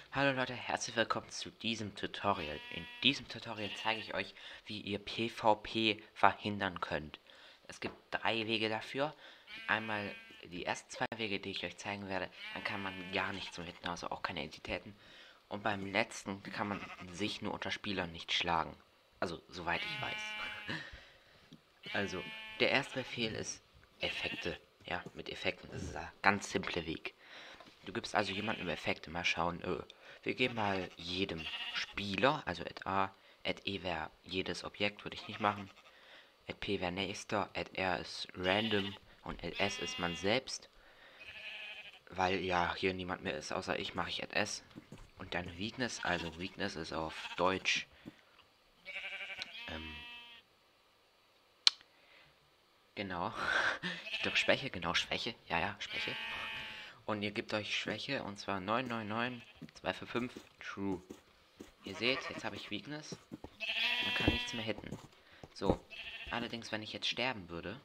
Hallo Leute, herzlich willkommen zu diesem Tutorial. In diesem Tutorial zeige ich euch, wie ihr PvP verhindern könnt. Es gibt 3 Wege dafür. Einmal die ersten 2 Wege, die ich euch zeigen werde, dann kann man gar nichts mehr hitten, also auch keine Entitäten. Und beim letzten kann man sich nur unter Spielern nicht schlagen. Also, soweit ich weiß. Also, der erste Befehl ist Effekte. Ja, mit Effekten. Das ist ein ganz simpler Weg. Du gibst also jemandem Effekte. Mal schauen. Wir geben mal jedem Spieler, also @a, @e wäre jedes Objekt, würde ich nicht machen. @p wäre nächster, @r ist random und @s ist man selbst. Weil ja hier niemand mehr ist, außer ich, mache ich @s. Und dann Weakness, also Weakness ist auf Deutsch ähm, genau. Ich glaube Schwäche, genau Schwäche. Ja, ja, Schwäche. Und ihr gebt euch Schwäche und zwar 999245 True. Ihr seht, jetzt habe ich Weakness. Man kann nichts mehr hitten. So. Allerdings, wenn ich jetzt sterben würde,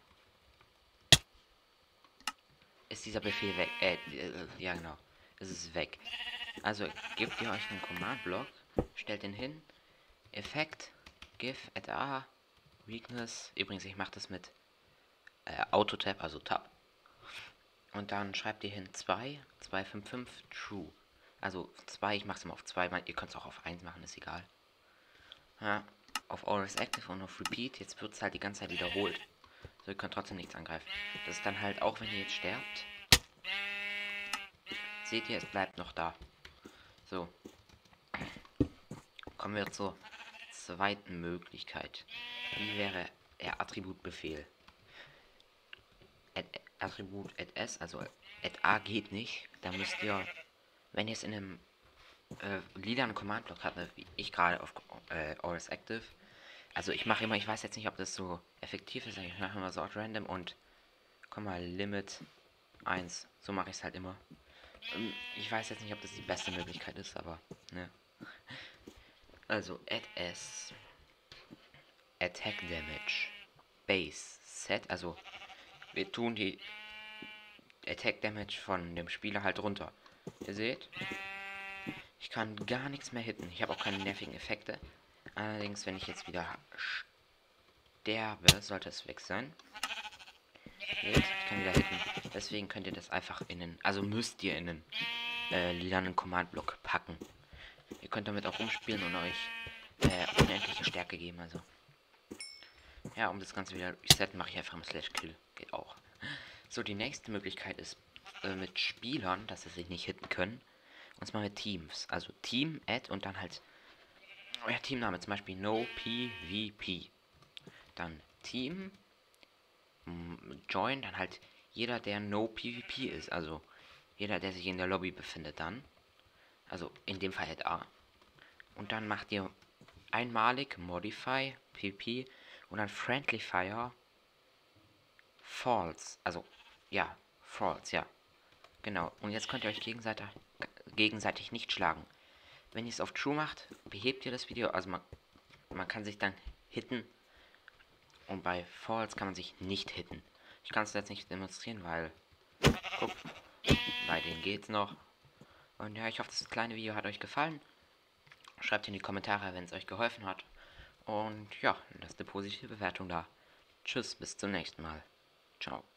ist dieser Befehl weg. Ja genau. Es ist weg. Also gebt ihr euch einen Command-Block, stellt den hin, Effekt, GIF, @a, Weakness. Übrigens, ich mache das mit Auto-Tab, also Tab. Und dann schreibt ihr hin 255 True. Also 2, ich mache es immer auf 2, ihr könnt es auch auf 1 machen, ist egal. Ja, auf Always Active und auf Repeat, jetzt wird es halt die ganze Zeit wiederholt. So, ihr könnt trotzdem nichts angreifen. Das ist dann halt auch, wenn ihr jetzt sterbt. Seht ihr, es bleibt noch da. So. Kommen wir zur zweiten Möglichkeit. Die wäre der Attributbefehl. Attribut @s, also @a geht nicht. Da müsst ihr, wenn ihr es in einem lilanen Command-Block habt, ne, wie ich gerade auf Always Active. Also ich mache immer, ich weiß jetzt nicht, ob das so effektiv ist, ich mache immer Sort Random und Limit 1. So mache ich es halt immer. Ich weiß jetzt nicht, ob das die beste Möglichkeit ist, aber ne. Also @s Attack Damage Base Set, also wir tun die Attack Damage von dem Spieler halt runter. Ihr seht, ich kann gar nichts mehr hitten. Ich habe auch keine nervigen Effekte. Allerdings, wenn ich jetzt wieder sterbe, sollte es weg sein. Seht, ich kann wieder hitten. Deswegen könnt ihr das einfach also müsst ihr in den lilanen Command-Block packen. Ihr könnt damit auch rumspielen und euch unendliche Stärke geben, also. Ja, um das Ganze wieder resetten, mache ich einfach mal /kill. Geht auch. So, die nächste Möglichkeit ist mit Spielern, dass sie sich nicht hitten können. Und zwar mit Teams. Also Team, Add und dann halt euer Teamname, zum Beispiel No PvP. Dann Team, Join, dann halt jeder, der No PvP ist. Also jeder, der sich in der Lobby befindet dann. Also in dem Fall @a. Und dann macht ihr einmalig Modify PvP und dann Friendly Fire False. Also ja, False, ja. Genau. Und jetzt könnt ihr euch gegenseitig nicht schlagen. Wenn ihr es auf True macht, behebt ihr das Video. Also man kann sich dann hitten. Und bei False kann man sich nicht hitten. Ich kann es jetzt nicht demonstrieren, weil... Guck, bei denen geht's noch. Und ja, ich hoffe, das kleine Video hat euch gefallen. Schreibt in die Kommentare, wenn es euch geholfen hat. Und ja, lasst eine positive Bewertung da. Tschüss, bis zum nächsten Mal. Ciao.